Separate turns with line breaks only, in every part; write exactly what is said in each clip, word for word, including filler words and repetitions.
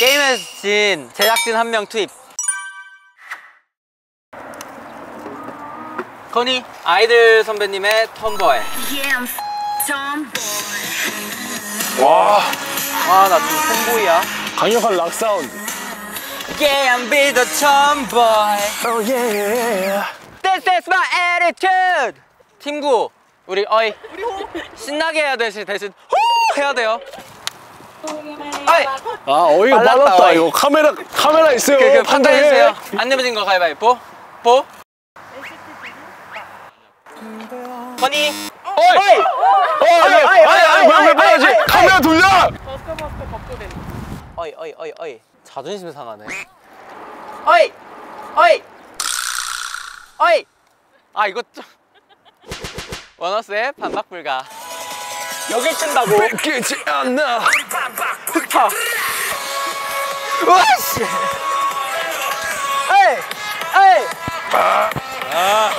게임에서 진 제작진 한 명 투입. 건이 아이들 선배님의 톰보이.
와,
아, 나 지금 톰보이야.
강력한 락 사운드.
Yeah, I'm be the tomboy.
Oh yeah.
This is my attitude. 팀구, 우리 어이 신나게 해야 되시 대신 후 해야 돼요. 어이.
아, 어이가
빨랐다,
빨랐다.
어이.
이거 카메라 카메라 있어요.
그, 그
판단해.
판단해주세요. 안 내면 거 가위바위보. 보. 건이.
어이. 어이. 어이. 아니, 아니, 왜, 왜 빨라지? 카메라 돌려.
어이, 어이, 어이, 어이. 자존심 상하네. 어이, 어이, 어이. 아, 이거 좀. 원어스의 반박 불가. 여기 뜬다고.
뺏기지 않나.
흑파. 으아씨. 에이, 에이.
아.
아,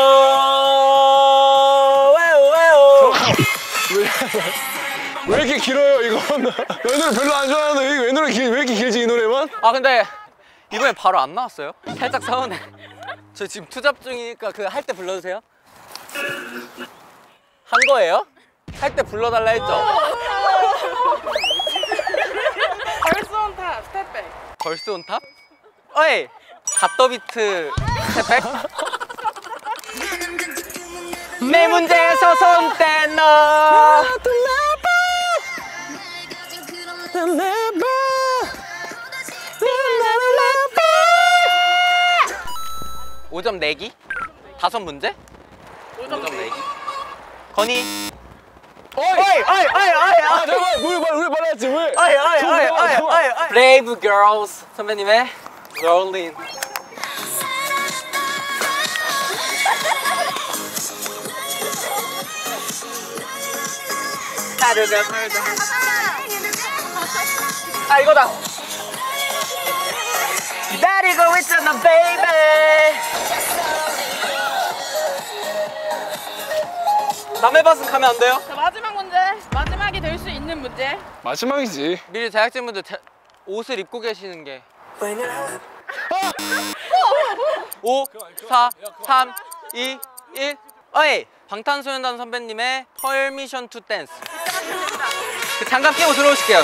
어, 왜요, 왜요.
왜, 왜 이렇게 길어요, 이건? 이 노래 별로 안 좋아하는데 왜 노래 길, 왜 이렇게 길지, 이 노래만?
아, 근데 이번에 바로 안 나왔어요? 살짝 서운해. 저 지금 투잡 중이니까 그 할 때 불러주세요. 한 거예요? 할 때 불러달라 했죠?
걸스 온 탑, 스텝백.
걸스 온 탑? 어이! 갓더비트 스텝백? 내 문제에서 손 떼너 오 점 내기? 다섯 문제? 오 점 내기? 건이
어이!
어이! 어이! 어이! 어이!
아, 잠깐만, 왜, 왜, 왜 말했지, 왜?
어이! 어이! 어이! 어이! 어이! 어이! 브레이브 걸스 선배님의 롤린. 하루가 멀다. 아, 이거다. 기다리고 있잖아, 베이비. 남의 밭은 가면 안 돼요?
자, 마지막 문제. 마지막이 될 수 있는 문제.
마지막이지.
미리 제작진분들 자, 옷을 입고 계시는 게 오, 사, 삼, 이, 일. 어이! 방탄소년단 선배님의 퍼미션 투 댄스. 그 장갑 끼고 들어오실게요.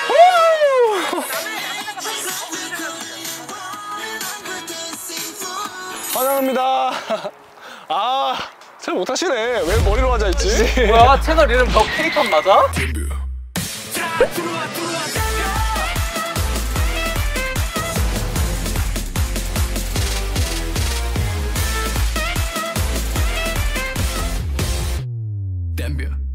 환영합니다. 아, 잘 못하시네. 왜 머리로 앉아있지?
뭐야? 채널 이름 더 K-팝 맞아?
댐벼.